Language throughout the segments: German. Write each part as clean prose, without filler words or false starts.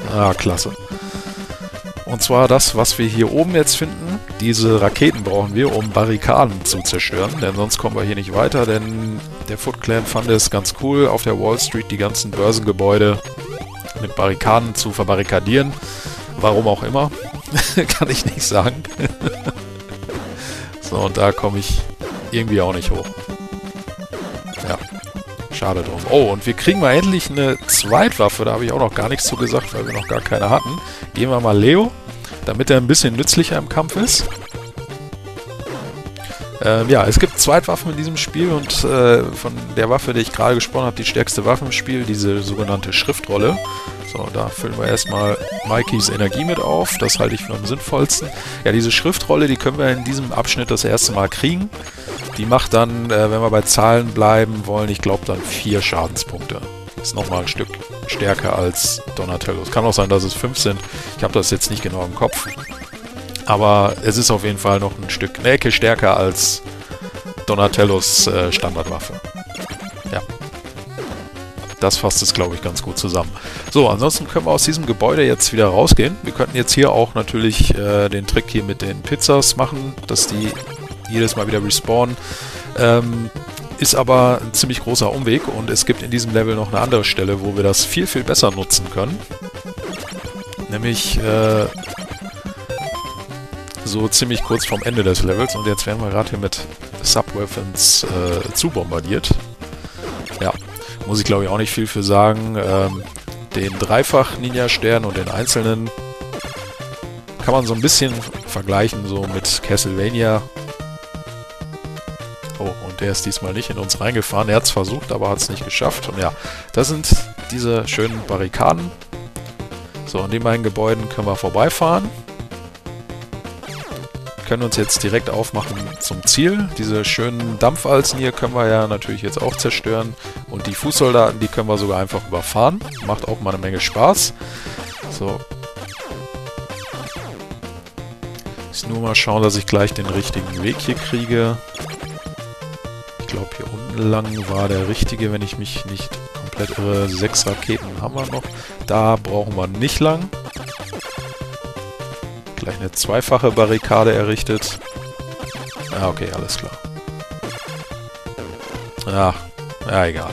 Ah, klasse. Und zwar das, was wir hier oben jetzt finden. Diese Raketen brauchen wir, um Barrikaden zu zerstören. Denn sonst kommen wir hier nicht weiter. Denn der Foot Clan fand es ganz cool, auf der Wall Street die ganzen Börsengebäude mit Barrikaden zu verbarrikadieren. Warum auch immer. Kann ich nicht sagen. So, und da komme ich irgendwie auch nicht hoch. Ja. Schade drum. Oh, und wir kriegen mal endlich eine Zweitwaffe. Da habe ich auch noch gar nichts zu gesagt, weil wir noch gar keine hatten. Gehen wir mal Leo, damit er ein bisschen nützlicher im Kampf ist. Ja, es gibt Zweitwaffen in diesem Spiel und von der Waffe, die ich gerade gesprochen habe, die stärkste Waffe im Spiel, diese sogenannte Schriftrolle. So, da füllen wir erstmal Mikeys Energie mit auf. Das halte ich für am sinnvollsten. Ja, diese Schriftrolle, die können wir in diesem Abschnitt das erste Mal kriegen. Die macht dann, wenn wir bei Zahlen bleiben wollen, ich glaube dann 4 Schadenspunkte. Das ist nochmal ein Stück stärker als Donatello. Es kann auch sein, dass es 5 sind. Ich habe das jetzt nicht genau im Kopf. Aber es ist auf jeden Fall noch ein Stück, eine Ecke stärker als Donatellos Standardwaffe. Ja. Das fasst es, glaube ich, ganz gut zusammen. So, ansonsten können wir aus diesem Gebäude jetzt wieder rausgehen. Wir könnten jetzt hier auch natürlich den Trick hier mit den Pizzas machen, dass die jedes Mal wieder respawnen. Ist aber ein ziemlich großer Umweg und es gibt in diesem Level noch eine andere Stelle, wo wir das viel, viel besser nutzen können. Nämlich so ziemlich kurz vorm Ende des Levels und jetzt werden wir gerade hier mit Subweapons zubombardiert. Ja, muss ich glaube ich auch nicht viel für sagen. Den Dreifach-Ninja-Stern und den einzelnen kann man so ein bisschen vergleichen so mit Castlevania. Oh, und der ist diesmal nicht in uns reingefahren. Er hat es versucht, aber hat es nicht geschafft. Und ja, das sind diese schönen Barrikaden. So, an den beiden Gebäuden können wir vorbeifahren. Können uns jetzt direkt aufmachen zum Ziel. Diese schönen Dampfalzen hier können wir ja natürlich jetzt auch zerstören. Und die Fußsoldaten, die können wir sogar einfach überfahren. Macht auch mal eine Menge Spaß. So. Ich muss nur mal schauen, dass ich gleich den richtigen Weg hier kriege. Ich glaube, hier unten lang war der richtige, wenn ich mich nicht komplett irre. 6 Raketen haben wir noch. Da brauchen wir nicht lang. Gleich eine zweifache Barrikade errichtet. Ah, okay, alles klar. Ja, egal.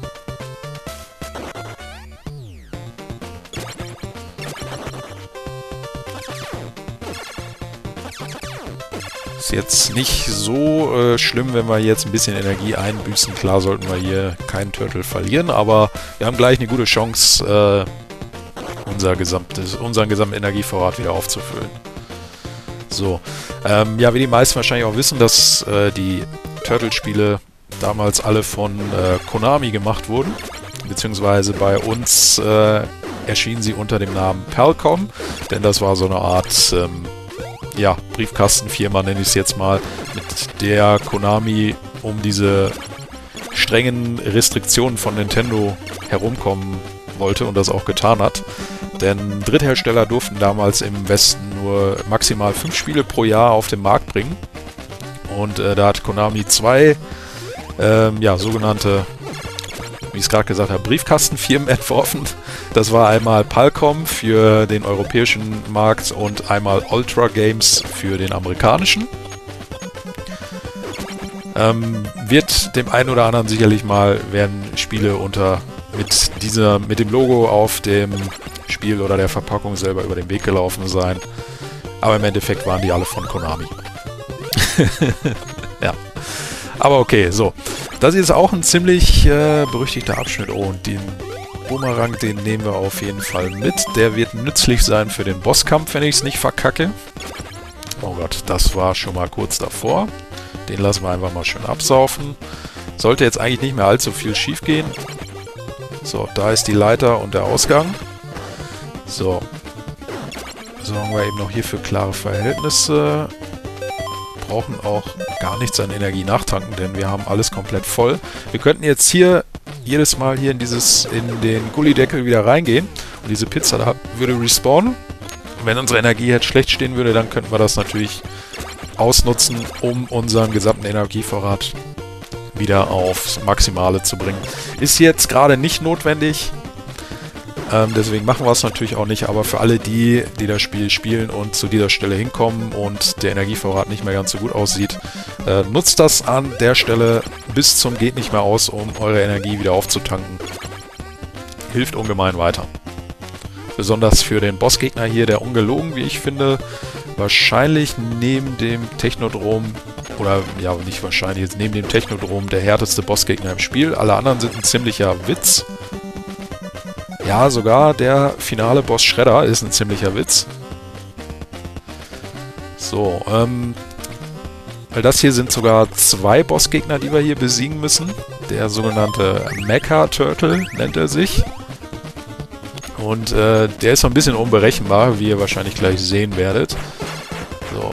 Ist jetzt nicht so schlimm, wenn wir jetzt ein bisschen Energie einbüßen. Klar sollten wir hier keinen Turtle verlieren, aber wir haben gleich eine gute Chance, unseren gesamten Energievorrat wieder aufzufüllen. So, ja, wie die meisten wahrscheinlich auch wissen, dass die Turtle-Spiele damals alle von Konami gemacht wurden, beziehungsweise bei uns erschienen sie unter dem Namen Palcom, denn das war so eine Art ja, Briefkastenfirma, nenne ich es jetzt mal, mit der Konami um diese strengen Restriktionen von Nintendo herumkommen wollte und das auch getan hat. Denn Dritthersteller durften damals im Westen nur maximal 5 Spiele pro Jahr auf den Markt bringen. Und da hat Konami 2 ja, sogenannte, wie ich es gerade gesagt habe, Briefkastenfirmen entworfen. Das war einmal Palcom für den europäischen Markt und einmal Ultra Games für den amerikanischen. Wird dem einen oder anderen sicherlich mal werden Spiele mit dem Logo auf dem Spiel oder der Verpackung selber über den Weg gelaufen sein. Aber im Endeffekt waren die alle von Konami. Ja. Aber okay, so. Das hier ist auch ein ziemlich berüchtigter Abschnitt. Oh, und den Bumerang, den nehmen wir auf jeden Fall mit. Der wird nützlich sein für den Bosskampf, wenn ich es nicht verkacke. Oh Gott, das war schon mal kurz davor. Den lassen wir einfach mal schön absaufen. Sollte jetzt eigentlich nicht mehr allzu viel schief gehen. So, da ist die Leiter und der Ausgang. So. Sorgen wir eben noch hier für klare Verhältnisse. Brauchen auch gar nichts an Energie nachtanken, denn wir haben alles komplett voll. Wir könnten jetzt hier jedes Mal hier in den Gullideckel wieder reingehen und diese Pizza da würde respawnen. Wenn unsere Energie jetzt schlecht stehen würde, dann könnten wir das natürlich ausnutzen, um unseren gesamten Energievorrat wieder aufs Maximale zu bringen. Ist jetzt gerade nicht notwendig. Deswegen machen wir es natürlich auch nicht, aber für alle die das Spiel spielen und zu dieser Stelle hinkommen und der Energievorrat nicht mehr ganz so gut aussieht, nutzt das an der Stelle bis zum geht nicht mehr aus, um eure Energie wieder aufzutanken. Hilft ungemein weiter. Besonders für den Bossgegner hier, der ungelogen, wie ich finde, wahrscheinlich neben dem Technodrom, oder ja, nicht wahrscheinlich, jetzt neben dem Technodrom der härteste Bossgegner im Spiel. Alle anderen sind ein ziemlicher Witz. Ja, sogar der finale Boss Shredder ist ein ziemlicher Witz. So, weil das hier sind sogar 2 Bossgegner, die wir hier besiegen müssen. Der sogenannte Mecha Turtle nennt er sich. Und der ist so ein bisschen unberechenbar, wie ihr wahrscheinlich gleich sehen werdet. So.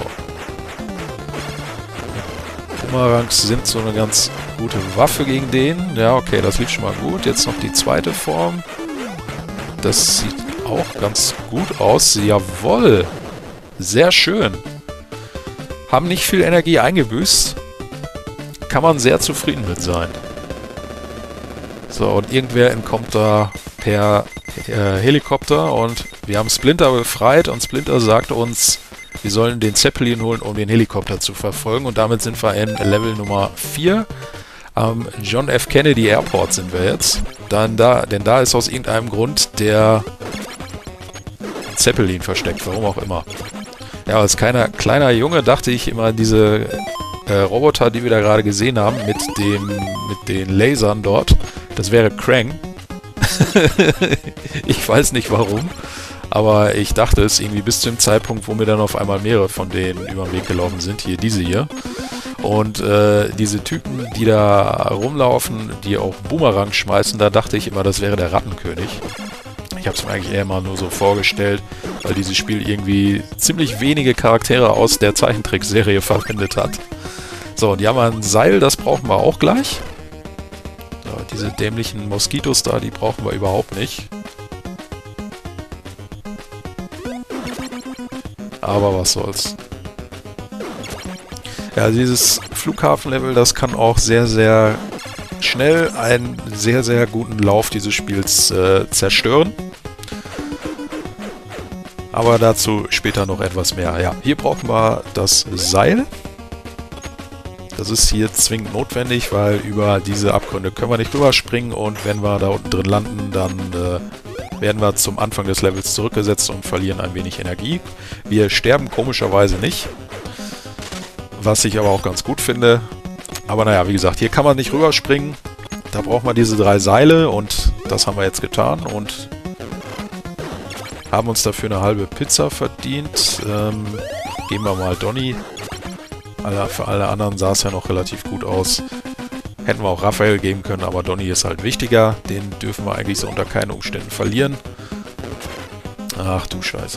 Boomerangs sind so eine ganz gute Waffe gegen den. Ja, okay, das lief schon mal gut. Jetzt noch die zweite Form. Das sieht auch ganz gut aus. Jawohl! Sehr schön. Haben nicht viel Energie eingebüßt. Kann man sehr zufrieden mit sein. So, und irgendwer entkommt da per Helikopter und wir haben Splinter befreit und Splinter sagt uns, wir sollen den Zeppelin holen, um den Helikopter zu verfolgen und damit sind wir in Level Nummer 4. Am John F. Kennedy Airport sind wir jetzt. Denn da ist aus irgendeinem Grund der Zeppelin versteckt, warum auch immer. Ja, als kleiner Junge dachte ich immer, diese Roboter, die wir da gerade gesehen haben, mit den Lasern dort, das wäre Krang. Ich weiß nicht warum, aber ich dachte es irgendwie bis zu dem Zeitpunkt, wo mir dann auf einmal mehrere von denen über den Weg gelaufen sind. Hier, diese hier. Und diese Typen, die da rumlaufen, die auch Boomerang schmeißen, da dachte ich immer, das wäre der Rattenkönig. Ich habe es mir eigentlich eher mal nur so vorgestellt, weil dieses Spiel irgendwie ziemlich wenige Charaktere aus der Zeichentrickserie verwendet hat. So, und die haben ein Seil, das brauchen wir auch gleich. So, diese dämlichen Moskitos da, die brauchen wir überhaupt nicht. Aber was soll's. Ja, dieses Flughafenlevel, das kann auch sehr, sehr schnell einen sehr, sehr guten Lauf dieses Spiels zerstören. Aber dazu später noch etwas mehr. Ja, hier brauchen wir das Seil. Das ist hier zwingend notwendig, weil über diese Abgründe können wir nicht rüberspringen und wenn wir da unten drin landen, dann werden wir zum Anfang des Levels zurückgesetzt und verlieren ein wenig Energie. Wir sterben komischerweise nicht, was ich aber auch ganz gut finde. Aber naja, wie gesagt, hier kann man nicht rüberspringen. Da braucht man diese 3 Seile und das haben wir jetzt getan und haben uns dafür eine halbe Pizza verdient. Geben wir mal Donny. Für alle anderen sah es ja noch relativ gut aus. Hätten wir auch Raphael geben können, aber Donny ist halt wichtiger. Den dürfen wir eigentlich so unter keinen Umständen verlieren. Ach du Scheiße.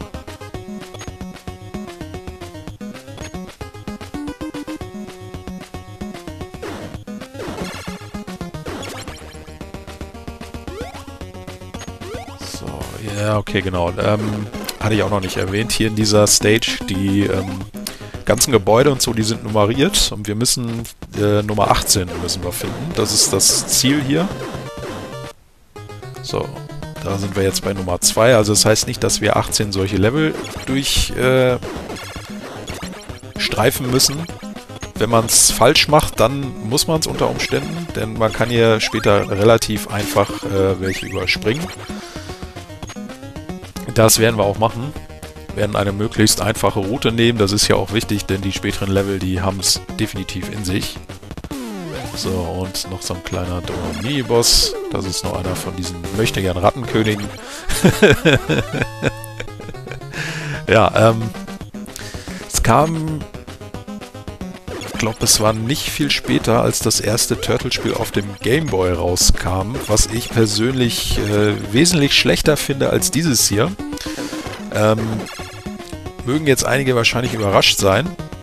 So, ja, okay, genau. Hatte ich auch noch nicht erwähnt. Hier in dieser Stage, die ganzen Gebäude und so, die sind nummeriert und wir müssen Nummer 18 müssen wir finden. Das ist das Ziel hier. So, da sind wir jetzt bei Nummer 2. Also das heißt nicht, dass wir 18 solche Level durchstreifen müssen. Wenn man es falsch macht, dann muss man es unter Umständen, denn man kann hier später relativ einfach welche überspringen. Das werden wir auch machen. Wir werden eine möglichst einfache Route nehmen. Das ist ja auch wichtig, denn die späteren Level, die haben es definitiv in sich. So, und noch so ein kleiner dummer Mini-Boss. Das ist noch einer von diesen möchtegern Rattenkönigen. Ja, es kam, ich glaube, es war nicht viel später, als das erste Turtle-Spiel auf dem Game Boy rauskam, was ich persönlich wesentlich schlechter finde als dieses hier. Mögen jetzt einige wahrscheinlich überrascht sein.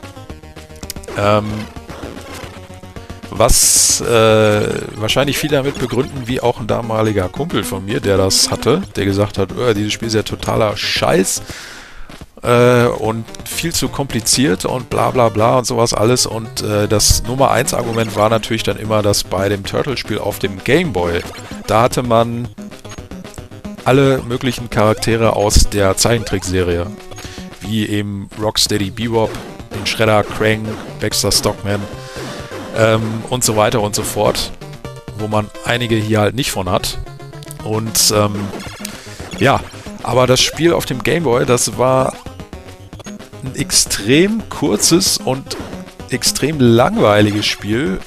Was wahrscheinlich viele damit begründen, wie auch ein damaliger Kumpel von mir, der das hatte, der gesagt hat, dieses Spiel ist ja totaler Scheiß und viel zu kompliziert und bla bla bla und sowas alles. Und das Nummer 1 Argument war natürlich dann immer, dass bei dem Turtle-Spiel auf dem Game Boy, da hatte man alle möglichen Charaktere aus der Zeichentrickserie. Wie eben Rocksteady Bebop, den Shredder, Krang, Baxter Stockman und so weiter und so fort. Wo man einige hier halt nicht von hat. Und ja, aber das Spiel auf dem Game Boy, das war ein extrem kurzes und extrem langweiliges Spiel,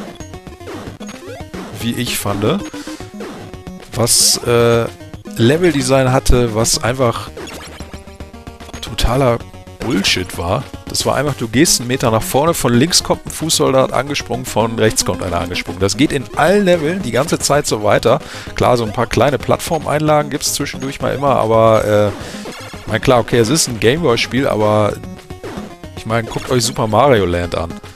wie ich fand, was Leveldesign hatte, was einfach totaler Bullshit war. Das war einfach, du gehst einen Meter nach vorne, von links kommt ein Fußsoldat angesprungen, von rechts kommt einer angesprungen. Das geht in allen Leveln die ganze Zeit so weiter. Klar, so ein paar kleine Plattformeinlagen gibt es zwischendurch mal immer, aber ich meine, klar, okay, es ist ein Gameboy-Spiel, aber ich meine, guckt euch Super Mario Land an.